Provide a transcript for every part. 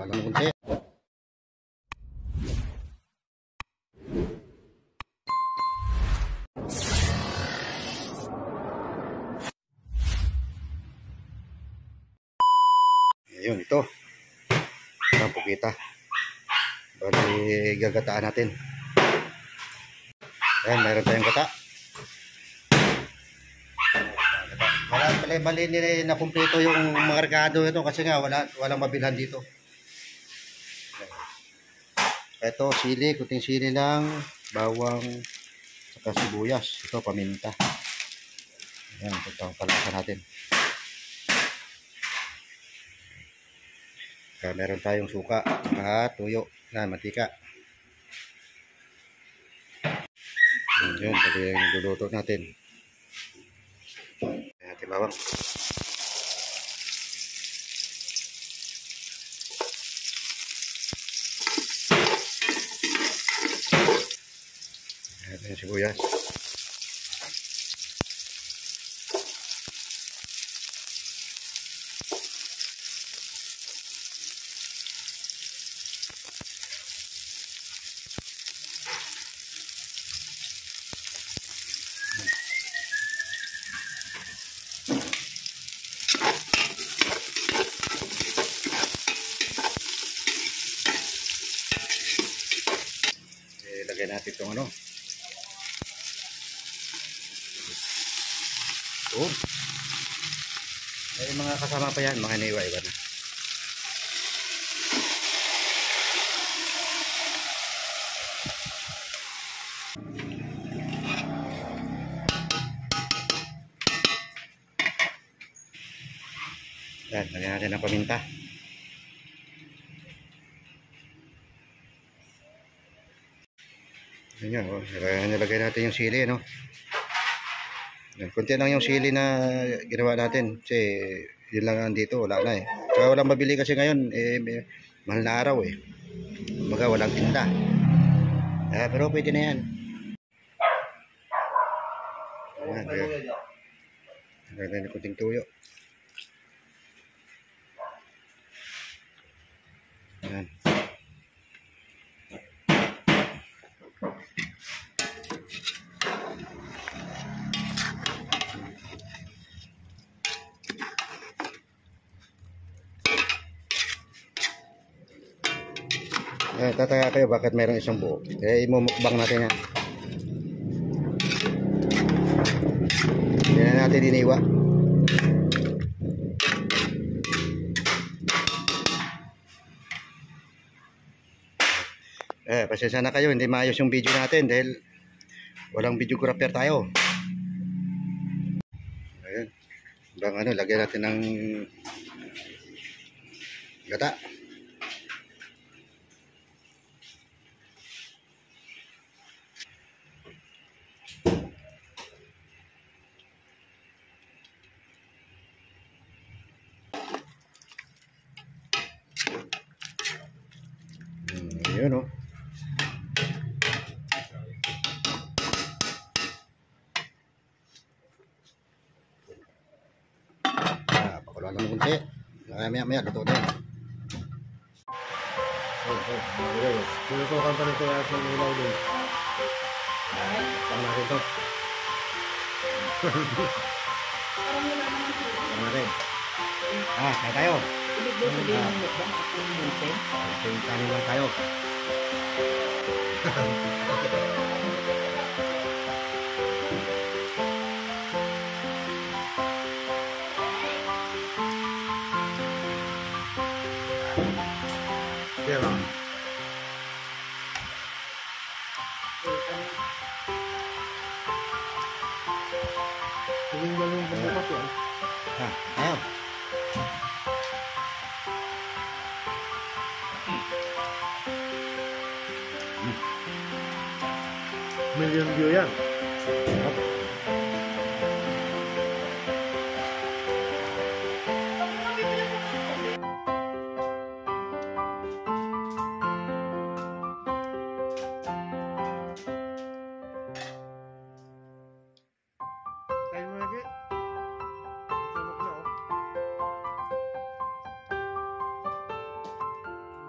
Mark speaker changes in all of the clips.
Speaker 1: lang kunti. Ayun, ito. Ang pukita. Bali, gagataan natin. Ayan, mayroon tayong gata. Bali na kumpleto yung merkado ito kasi nga walang mabilhan dito. Ito, sili, kuting sili lang, bawang, saka sibuyas. Ito, paminta. Ayan, ito ang palasa natin. Kaya meron tayong suka at tuyo na mantika. Yun, pwede yung luluto natin. Ayan natin bawang. Ayan yung sibuyas. Lagyan natin itong ano. Ito. May mga kasama pa yan, mga iniwa-iwa na. Yan, lagyan natin ang paminta. Yan, oh, nilagay natin yung sili, no? Yan, kunti lang yung sili na ginawa natin kasi yun lang dito, wala na eh. Saka walang mabili kasi ngayon, mahal na araw eh. Kumbaga walang tinda. Pero pwede na yan. Ayan, lagyan natin kunting tuyo. Ayan. Tataya kayo bakit mayroong isang buo. Imumukbang natin yan. Hindi na natin diniwa. Pasensya na kayo, hindi maayos yung video natin dahil walang videographer tayo. Ayun. Bang ano, lagyan natin ng gata. Ayun o. Pakulo lang kunti. Maya luto na yun.
Speaker 2: Sinusukan pa nito at ng ilaw din.
Speaker 1: Tama natin ito. Tama natin. Kaya tayo. Kanin lang tayo.
Speaker 2: Kaya lang. Tingin ba yung pagbukas yan?
Speaker 1: Tayo.
Speaker 2: Million view yan. Kain mo lagi. Sarap na oh.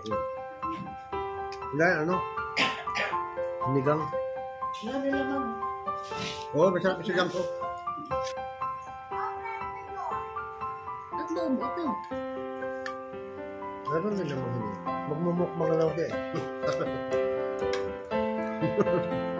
Speaker 2: Wala, ano? Sinigang.
Speaker 3: Wala na lamang.
Speaker 2: Oo, masarap yung sinigang ko.
Speaker 3: At loob ito.
Speaker 2: Ano din naman yun? Magmumukbang lang siya eh.